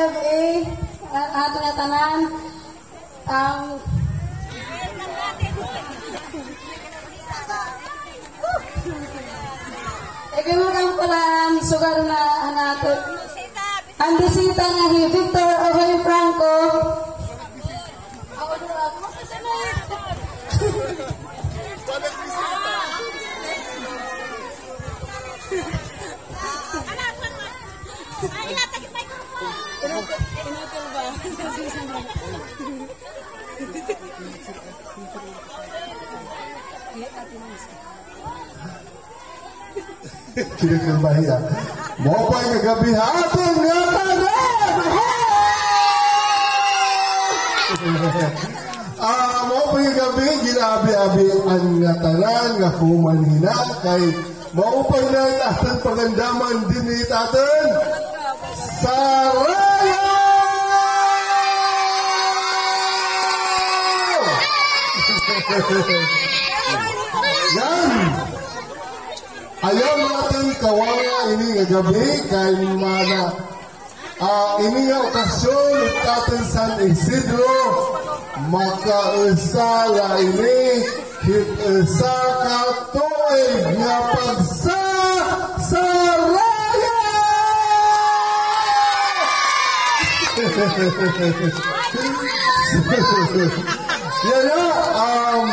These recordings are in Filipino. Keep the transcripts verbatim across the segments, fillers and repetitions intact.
gabi ato nga tanan ang Ikaw pala ang sugar na anak ang bisita nga si Victor Ohoy Franco. Kinig ng bahiya. Mo pa yung gabi ating nga tanan! Ah, mo pa yung gabi, ginabi-abi ang nga tanan, nga kumanhina, kay mo pa yung ating pagandaman din ni taten. Saraya! Yan! Ayaw natin kawala ini nga gabi kay mana uh, ini nga okasyon itatin San Isidro makausala ini hit-usa ka tuig nga pagsasaraya! Yan na, um,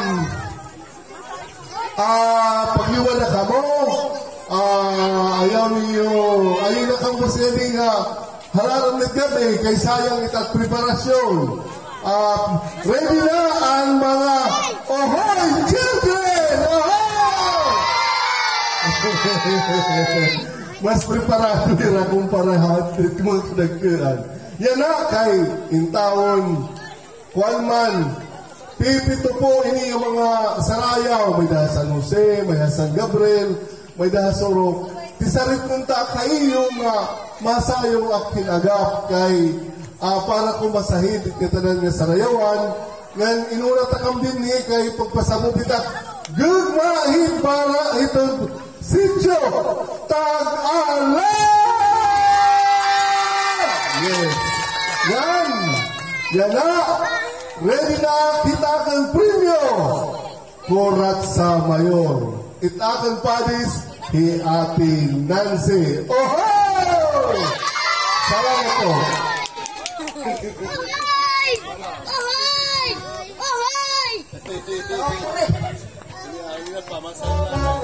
Ah, paghiwala ka mo, ah, ayaw niyo, ayaw na kang masabi nga, halaran na gabi, kay sayang itat preparasyon. Ah, ready na ang mga Ohoy children! Ohoy! Mas preparado nila kung parahat at mga nagkaan. Yan na, kay intawon, kwan man, pipito po ini yung mga sarayaw. May daha San Jose, may daha San Gabriel, may daha Sorok. Tisarit punta kayo nga masayong akin agap kay uh, para kung masahid katanan nga sarayawan. Ngan inuna takam din ni kay pagpasamubitak gugmahid para itong sityo Tag-Alan! Yes. Yan! Yan na! Ready na kita kang premyo Kurat sa mayor. Itakan padis hi Ate Nancy. Ohoy! Salamat po. Ohoy! Ohoy! Ohoy! Ohoy!